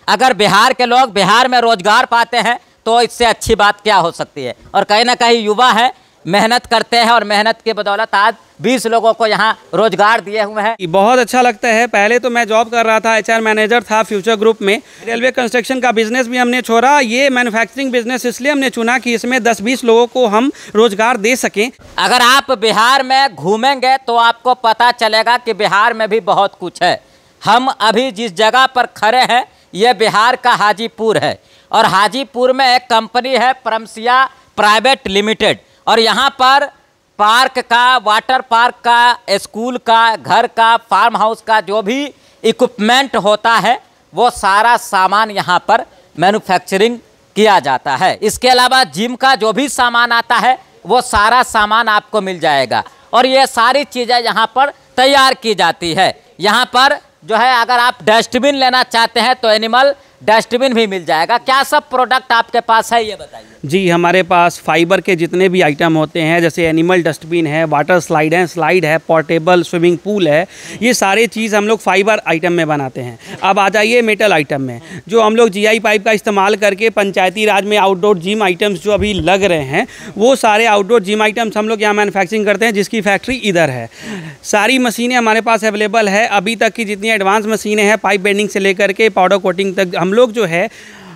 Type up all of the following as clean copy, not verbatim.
अगर बिहार के लोग बिहार में रोजगार पाते हैं तो इससे अच्छी बात क्या हो सकती है। और कहीं ना कहीं युवा है, मेहनत करते हैं और मेहनत की बदौलत आज 20 लोगों को यहाँ रोजगार दिए हुए हैं। बहुत अच्छा लगता है। पहले तो मैं जॉब कर रहा था, HR मैनेजर था फ्यूचर ग्रुप में। रेलवे कंस्ट्रक्शन का बिजनेस भी हमने छोड़ा। ये मैन्युफैक्चरिंग बिजनेस इसलिए हमने चुना कि इसमें 10-20 लोगों को हम रोजगार दे सकें। अगर आप बिहार में घूमेंगे तो आपको पता चलेगा कि बिहार में भी बहुत कुछ है। हम अभी जिस जगह पर खड़े हैं ये बिहार का हाजीपुर है और हाजीपुर में एक कंपनी है परमसिया प्राइवेट लिमिटेड और यहाँ पर पार्क का, वाटर पार्क का, स्कूल का, घर का, फार्म हाउस का जो भी इक्विपमेंट होता है वो सारा सामान यहाँ पर मैन्युफैक्चरिंग किया जाता है। इसके अलावा जिम का जो भी सामान आता है वो सारा सामान आपको मिल जाएगा और ये सारी चीज़ें यहाँ पर तैयार की जाती है। यहाँ पर जो है अगर आप डस्टबिन लेना चाहते हैं तो एनिमल डस्टबिन भी मिल जाएगा। क्या सब प्रोडक्ट आपके पास है ये बताइए। जी, हमारे पास फाइबर के जितने भी आइटम होते हैं, जैसे एनिमल डस्टबिन है, वाटर स्लाइड है, पोर्टेबल स्विमिंग पूल है, ये सारे चीज़ हम लोग फाइबर आइटम में बनाते हैं। अब आ जाइए मेटल आइटम में, जो हम लोग GI पाइप का इस्तेमाल करके पंचायती राज में आउटडोर जिम आइटम्स जो अभी लग रहे हैं वो सारे आउटडोर जिम आइटम्स हम लोग यहाँ मैन्युफैक्चरिंग करते हैं, जिसकी फैक्ट्री इधर है। सारी मशीनें हमारे पास अवेलेबल है। अभी तक की जितनी एडवांस मशीनें हैं, पाइप बेंडिंग से लेकर के पाउडर कोटिंग तक, हम लोग जो है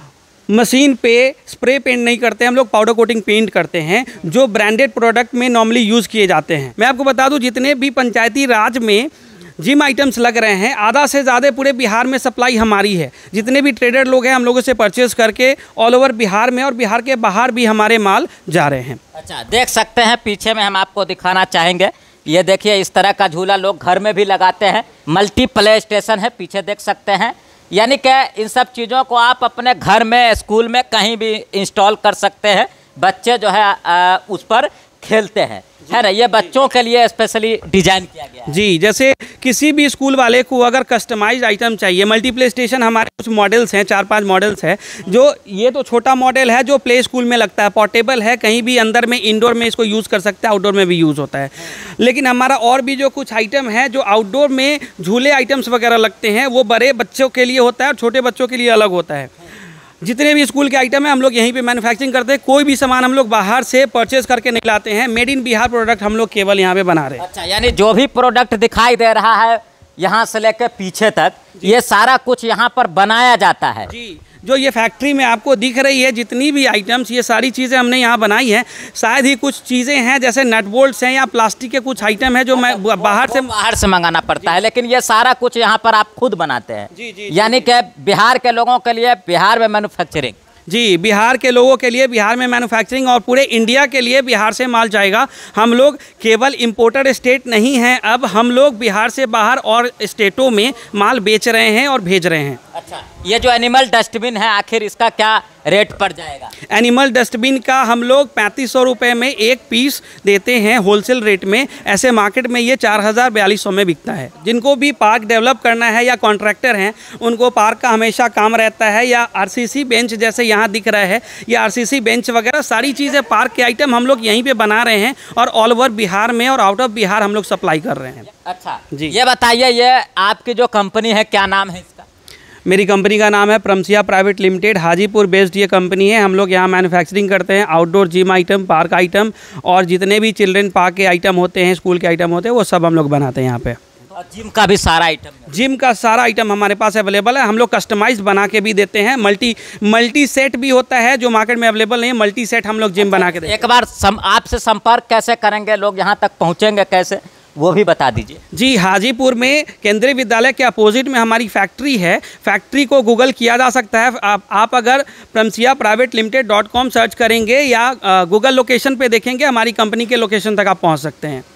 मशीन पे स्प्रे पेंट नहीं करते हैं, हम लोग पाउडर कोटिंग पेंट करते हैं जो ब्रांडेड प्रोडक्ट में नॉर्मली यूज़ किए जाते हैं। मैं आपको बता दूं, जितने भी पंचायती राज में जिम आइटम्स लग रहे हैं आधा से ज़्यादा पूरे बिहार में सप्लाई हमारी है। जितने भी ट्रेडर लोग हैं हम लोगों से परचेज़ करके ऑल ओवर बिहार में और बिहार के बाहर भी हमारे माल जा रहे हैं। अच्छा, देख सकते हैं पीछे में हम आपको दिखाना चाहेंगे। ये देखिए इस तरह का झूला लोग घर में भी लगाते हैं। मल्टी प्ले स्टेशन है, पीछे देख सकते हैं। यानी कि इन सब चीज़ों को आप अपने घर में, स्कूल में कहीं भी इंस्टॉल कर सकते हैं। बच्चे जो है उस पर खेलते हैं, है ना। ये बच्चों के लिए स्पेशली डिजाइन किया गया है। जी, जैसे किसी भी स्कूल वाले को अगर कस्टमाइज आइटम चाहिए, मल्टी प्ले स्टेशन हमारे कुछ मॉडल्स हैं, 4-5 मॉडल्स हैं। जो ये तो छोटा मॉडल है जो प्ले स्कूल में लगता है, पोर्टेबल है, कहीं भी अंदर में इंडोर में इसको यूज़ कर सकते हैं, आउटडोर में भी यूज़ होता है। लेकिन हमारा और भी जो कुछ आइटम है जो आउटडोर में झूले आइटम्स वगैरह लगते हैं वो बड़े बच्चों के लिए होता है और छोटे बच्चों के लिए अलग होता है। जितने भी स्कूल के आइटम हैं हम लोग यहीं पे मैन्युफैक्चरिंग करते हैं। कोई भी सामान हम लोग बाहर से परचेज करके नहीं लाते हैं। मेड इन बिहार प्रोडक्ट हम लोग केवल यहाँ पे बना रहे हैं। अच्छा, यानी जो भी प्रोडक्ट दिखाई दे रहा है यहाँ से लेकर पीछे तक ये सारा कुछ यहाँ पर बनाया जाता है। जी, जो ये फैक्ट्री में आपको दिख रही है जितनी भी आइटम्स, ये सारी चीज़ें हमने यहाँ बनाई हैं। शायद ही कुछ चीज़ें हैं जैसे नट बोल्ट्स हैं या प्लास्टिक के कुछ आइटम है जो मैं बाहर से मंगाना पड़ता है, लेकिन ये सारा कुछ यहाँ पर आप खुद बनाते हैं। जी, यानी कि बिहार के लोगों के लिए बिहार में मैन्युफैक्चरिंग। जी, बिहार के लोगों के लिए बिहार में मैन्युफैक्चरिंग और पूरे इंडिया के लिए बिहार से माल जाएगा। हम लोग केवल इंपोर्टर स्टेट नहीं हैं, अब हम लोग बिहार से बाहर और स्टेटों में माल बेच रहे हैं और भेज रहे हैं। अच्छा, ये जो एनिमल डस्टबिन है आखिर इसका क्या रेट पड़ जाएगा? एनिमल डस्टबिन का हम लोग 3500 रुपये में एक पीस देते हैं होलसेल रेट में। ऐसे मार्केट में ये 4000-4200 में बिकता है। जिनको भी पार्क डेवलप करना है या कॉन्ट्रैक्टर हैं उनको पार्क का हमेशा काम रहता है, या RCC बेंच जैसे यहाँ दिख रहा है, या RCC बेंच वगैरह सारी चीज़ें पार्क के आइटम हम लोग यहीं पे बना रहे हैं और ऑल ओवर बिहार में और आउट ऑफ बिहार हम लोग सप्लाई कर रहे हैं। अच्छा जी, ये बताइए ये आपकी जो कंपनी है क्या नाम है इसका? मेरी कंपनी का नाम है Paramsiya private limited. Hajipur based ये कंपनी है। हम लोग यहाँ मैन्युफैक्चरिंग करते हैं outdoor gym item, park item और जितने भी चिल्ड्रन पार्क के आइटम होते हैं, स्कूल के आइटम होते हैं, वो सब हम लोग बनाते हैं यहाँ पे। और जिम का भी सारा आइटम? जिम का सारा आइटम हमारे पास अवेलेबल है। हम लोग कस्टमाइज बना के भी देते हैं। मल्टी सेट भी होता है जो मार्केट में अवेलेबल नहीं है। मल्टी सेट हम लोग जिम बना के देते हैं। एक बार आपसे संपर्क कैसे करेंगे लोग, यहाँ तक पहुँचेंगे कैसे, वो भी बता दीजिए। जी, हाजीपुर में केंद्रीय विद्यालय के अपोजिट में हमारी फैक्ट्री है। फैक्ट्री को गूगल किया जा सकता है। आप अगर promsiaprivatelimited.com सर्च करेंगे या गूगल लोकेशन पे देखेंगे हमारी कंपनी के लोकेशन तक आप पहुंच सकते हैं।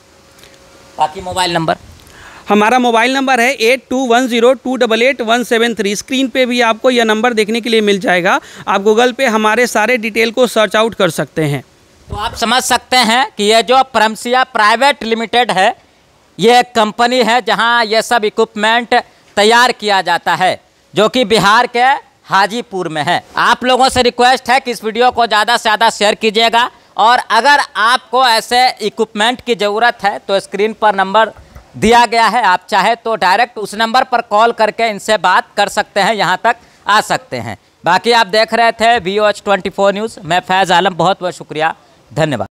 बाकी मोबाइल नंबर? हमारा मोबाइल नंबर है 8210288173। स्क्रीन पे भी आपको यह नंबर देखने के लिए मिल जाएगा। आप गूगल पे हमारे सारे डिटेल को सर्च आउट कर सकते हैं। तो आप समझ सकते हैं कि ये जो परमसिया प्राइवेट लिमिटेड है ये एक कंपनी है जहां ये सब इक्विपमेंट तैयार किया जाता है, जो कि बिहार के हाजीपुर में है। आप लोगों से रिक्वेस्ट है कि इस वीडियो को ज़्यादा से ज़्यादा शेयर कीजिएगा, और अगर आपको ऐसे इक्विपमेंट की ज़रूरत है तो स्क्रीन पर नंबर दिया गया है, आप चाहे तो डायरेक्ट उस नंबर पर कॉल करके इनसे बात कर सकते हैं। यहाँ तक आ सकते हैं। बाकी आप देख रहे थे VOH 24 न्यूज़। मैं फैज़ आलम, बहुत बहुत शुक्रिया, धन्यवाद।